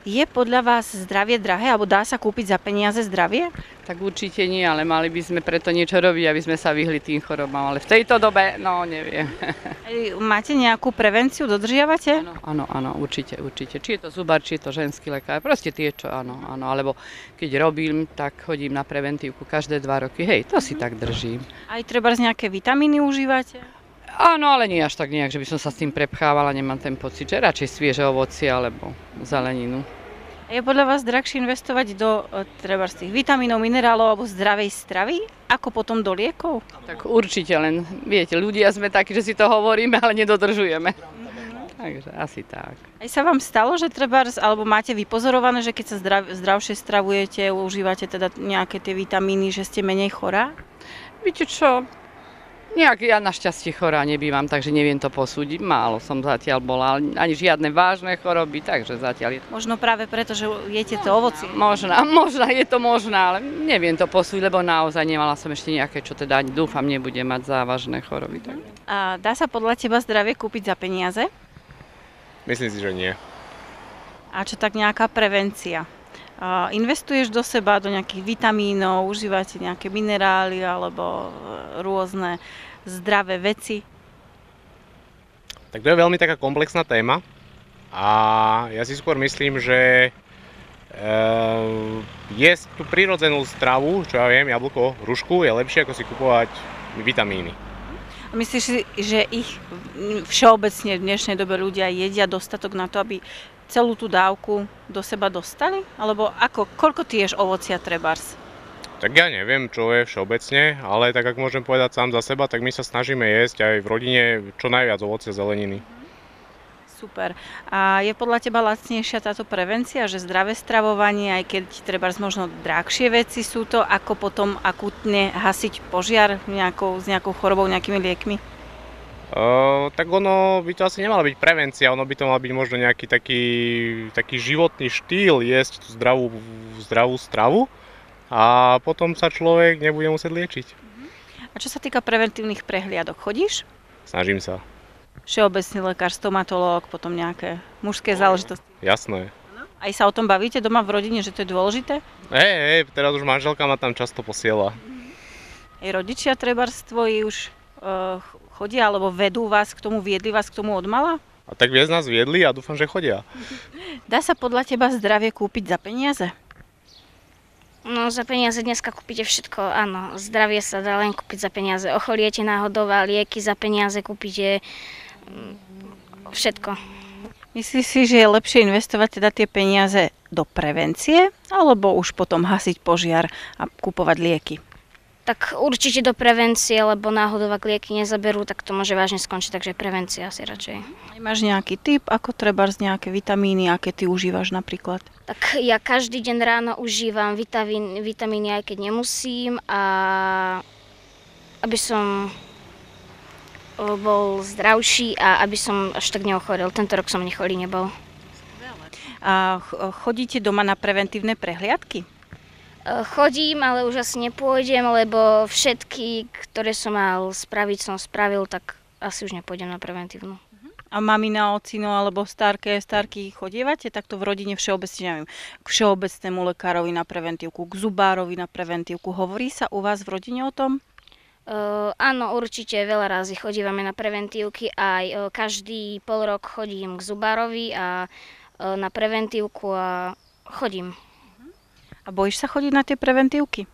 Je podľa vás zdravie drahé, alebo dá sa kúpiť za peniaze zdravie? Tak určite nie, ale mali by sme preto niečo robiť, aby sme sa vyhli tým chorobám. Ale v tejto dobe, no neviem. Máte nejakú prevenciu, dodržiavate? Áno, určite. Či je to zubar, či je to ženský lekár, proste tie, čo áno. Alebo keď robím, tak chodím na preventívku každé 2 roky. Hej, to si tak držím. Aj treba z nejaké vitamíny užívate? Áno, ale nie až tak nejak, že by som sa s tým prepchávala, nemám ten pocit, že radšej svieže ovocie alebo zeleninu. Je podľa vás drahšie investovať do treba z tých vitamínov, minerálov alebo zdravej stravy, ako potom do liekov? Tak určite, len viete, ľudia sme takí, že si to hovoríme, ale nedodržujeme. Takže asi tak. Aj sa vám stalo, že treba, alebo máte vypozorované, že keď sa zdravšie stravujete, užívate teda nejaké tie vitamíny, že ste menej chorá? Viete čo? Nejak ja našťastie chorá nebývam, takže neviem to posúdiť. Málo som zatiaľ bola, ani žiadne vážne choroby, takže zatiaľ je to... Možno práve preto, že jete to ovocie. Možná, je to možné, ale neviem to posúdiť, lebo naozaj nemala som ešte nejaké, čo teda ani dúfam, nebudem mať závažné choroby. Tak. A dá sa podľa teba zdravie kúpiť za peniaze? Myslím si, že nie. A čo tak nejaká prevencia? Investuješ do seba, do nejakých vitamínov, užívate nejaké minerály alebo rôzne zdravé veci? Tak to je veľmi taká komplexná téma a ja si skôr myslím, že jesť tú prirodzenú stravu, čo ja viem, jablko, hrušku, je lepšie ako si kupovať vitamíny. A myslíš si, že ich všeobecne v dnešnej dobe ľudia jedia dostatok na to, aby celú tú dávku do seba dostali? Alebo koľko ty ješ ovocia trebárs? Tak ja neviem, čo je všeobecne, ale tak ak môžem povedať sám za seba, tak my sa snažíme jesť aj v rodine čo najviac ovocia, zeleniny. Super. A je podľa teba lacnejšia táto prevencia, že zdravé stravovanie, aj keď trebárs možno drahšie veci sú to, ako potom akútne hasiť požiar s nejakou chorobou, nejakými liekmi? Tak ono by to asi nemala byť prevencia, ono by to mal byť možno nejaký taký životný štýl, jesť tú zdravú stravu a potom sa človek nebude musieť liečiť. A čo sa týka preventívnych prehliadok, chodíš? Snažím sa. Všeobecný lekár, stomatológ, potom nejaké mužské záležitosti? Jasné. Aj sa o tom bavíte doma v rodine, že to je dôležité? Teraz už manželka ma tam často posiela. Aj rodičia trebárs tvoji už chodia, alebo viedli vás k tomu odmala? A tak viac nás viedli a dúfam, že chodia. Dá sa podľa teba zdravie kúpiť za peniaze? No za peniaze dneska kúpite všetko, áno. Zdravie sa dá len kúpiť za peniaze. Ochoriete náhodou a lieky za peniaze kúpite všetko. Myslíš si, že je lepšie investovať teda tie peniaze do prevencie, alebo už potom hasiť požiar a kúpovať lieky? Tak určite do prevencie, lebo náhodou ak lieky nezaberú, tak to môže vážne skončiť, takže prevencia asi radšej. Máš nejaký tip, ako trebárs nejaké vitamíny, aké ty užívaš napríklad? Tak ja každý deň ráno užívam vitamíny, aj keď nemusím, a aby som bol zdravší a aby som až tak neochorel. Tento rok som nechorý nebol. A chodíte doma na preventívne prehliadky? Chodím, ale už asi nepôjdem, lebo všetky, ktoré som mal spraviť, som spravil, tak asi už nepôjdem na preventívnu. A mamina, ocino alebo starky chodievate takto v rodine všeobecne, neviem, k všeobecnému lekárovi na preventívku, k zubárovi na preventívku. Hovorí sa u vás v rodine o tom? Áno, určite veľa razy chodívame na preventívky, aj každý pol rok chodím k zubárovi a na preventívku a chodím. A bojíš sa chodiť na tie preventívky?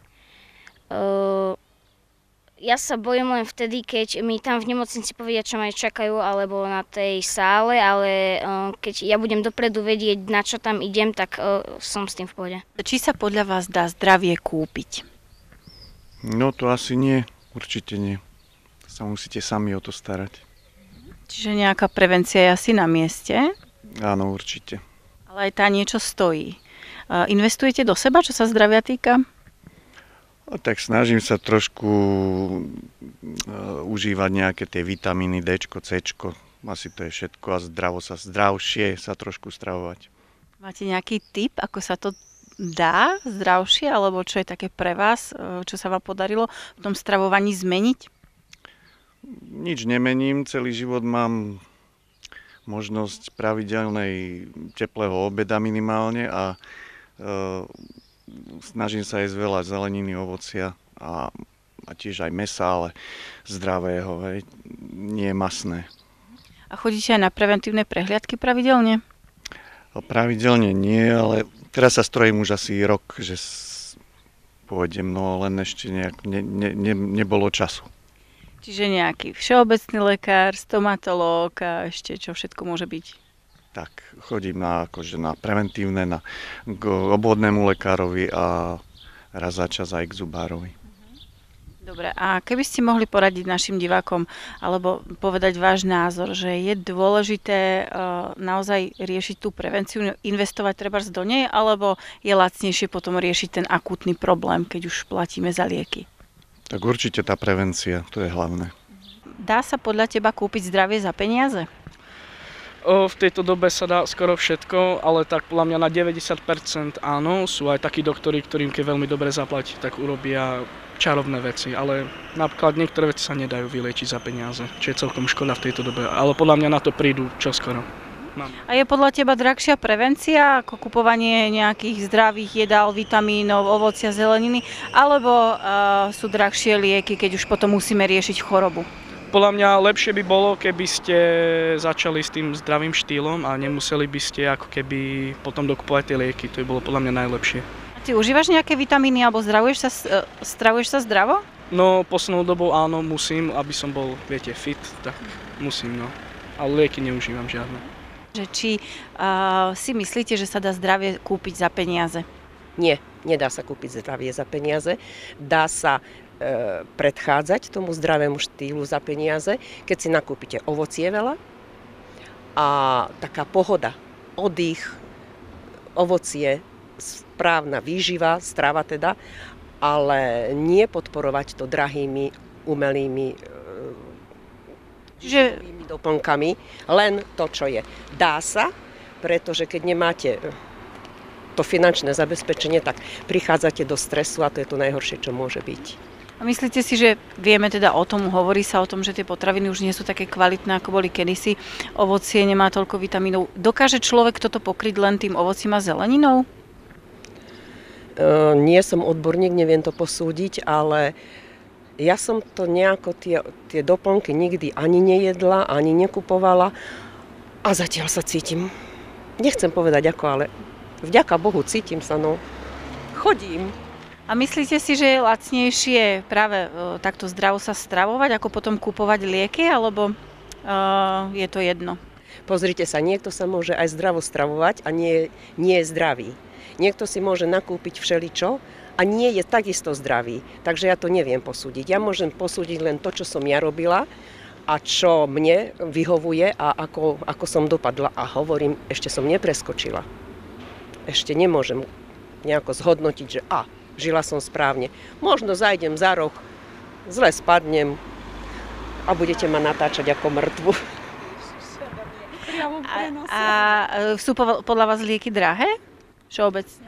Ja sa bojím len vtedy, keď mi tam v nemocnici povedia, čo ma čakajú, alebo na tej sále, ale keď ja budem dopredu vedieť, na čo tam idem, tak som s tým v pohode. Či sa podľa vás dá zdravie kúpiť? No to asi nie, určite nie. Sa musíte sami o to starať. Čiže nejaká prevencia je asi na mieste? Áno, určite. Ale aj tá niečo stojí. Investujete do seba, čo sa zdravia týka? Tak snažím sa trošku užívať nejaké tie vitamíny D, C. Asi to je všetko a zdravšie sa trošku stravovať. Máte nejaký tip, ako sa to dá zdravšie, alebo čo je také pre vás, čo sa vám podarilo v tom stravovaní zmeniť? Nič nemením, celý život mám možnosť pravidelnej teplého obeda minimálne a snažím sa jesť veľa zeleniny, ovocia a tiež aj mäsa, ale zdravého, hej, nie masné. A chodíte aj na preventívne prehliadky pravidelne? Pravidelne nie, ale teraz sa strojím už asi rok, že pôjdem, no len ešte nebolo času. Čiže nejaký všeobecný lekár, stomatológ a ešte čo všetko môže byť? Tak, chodím na preventívne, k obvodnému lekárovi a raz za čas aj k zubárovi. Dobre, a keby ste mohli poradiť našim divákom alebo povedať váš názor, že je dôležité naozaj riešiť tú prevenciu, investovať trebárs do nej, alebo je lacnejšie potom riešiť ten akútny problém, keď už platíme za lieky? Tak určite tá prevencia, to je hlavné. Dá sa podľa teba kúpiť zdravie za peniaze? V tejto dobe sa dá skoro všetko, ale tak podľa mňa na 90% áno. Sú aj takí doktori, ktorým keď veľmi dobre zaplatí, tak urobia čarovné veci, ale napríklad niektoré veci sa nedajú vyliečiť za peniaze, čo je celkom škoda v tejto dobe, ale podľa mňa na to prídu čoskoro. A je podľa teba drahšia prevencia ako kupovanie nejakých zdravých jedál, vitamínov, ovocia, zeleniny, alebo sú drahšie lieky, keď už potom musíme riešiť chorobu? Podľa mňa lepšie by bolo, keby ste začali s tým zdravým štýlom a nemuseli by ste ako keby potom dokupovať tie lieky, to by bolo podľa mňa najlepšie. Ty užívaš nejaké vitamíny alebo stravuješ sa zdravo? No, poslednou dobou áno, musím, aby som bol, viete, fit, tak musím, no. Ale lieky neužívam žiadne. Či si myslíte, že sa dá zdravie kúpiť za peniaze? Nie, nedá sa kúpiť zdravie za peniaze. Dá sa predchádzať tomu zdravému štýlu za peniaze, keď si nakúpite ovocie veľa a taká pohoda, oddych, ovocie, správna výživa, strava teda, ale nie podporovať to drahými, umelými doplnkami, len to, čo je. Dá sa, pretože keď nemáte to finančné zabezpečenie, tak prichádzate do stresu a to je to najhoršie, čo môže byť. A myslíte si, že vieme teda o tom, hovorí sa o tom, že tie potraviny už nie sú také kvalitné, ako boli kedysi, ovocie nemá toľko vitamínov. Dokáže človek toto pokryť len tým ovocím a zeleninou? Nie som odborník, neviem to posúdiť, ale ja som to nejako tie doplnky nikdy ani nejedla, ani nekupovala a zatiaľ sa cítim. Nechcem povedať ako, ale vďaka Bohu cítim sa, no. Chodím. A myslíte si, že je lacnejšie práve takto zdravo sa stravovať, ako potom kupovať lieky, alebo je to jedno? Pozrite sa, niekto sa môže aj zdravo stravovať a nie je zdravý. Niekto si môže nakúpiť všeličo a nie je takisto zdravý. Takže ja to neviem posúdiť. Ja môžem posúdiť len to, čo som ja robila a čo mne vyhovuje a ako som dopadla. A hovorím, ešte som nepreskočila. Ešte nemôžem nejako zhodnotiť, že žila som správne. Možno zajdem za roh, zle spadnem a budete ma natáčať ako mŕtvu. A sú podľa vás lieky drahé? Všeobecne?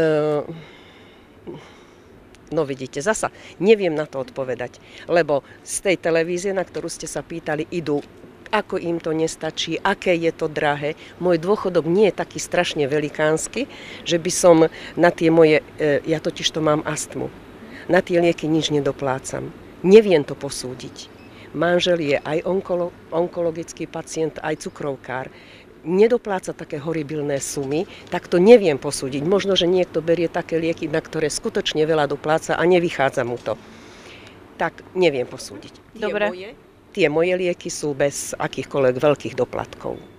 No vidíte, zasa neviem na to odpovedať, lebo z tej televízie, na ktorú ste sa pýtali, idú, ako im to nestačí, aké je to drahé. Môj dôchodok nie je taký strašne velikánsky, že by som na tie moje, ja totiž to mám astmu, na tie lieky nič nedoplácam. Neviem to posúdiť. Manžel je aj onkologický pacient, aj cukrovkár. Nedopláca také horibilné sumy, tak to neviem posúdiť. Možno, že niekto berie také lieky, na ktoré skutočne veľa dopláca a nevychádza mu to. Tak neviem posúdiť. Dobre. Tie moje lieky sú bez akýchkoľvek veľkých doplatkov.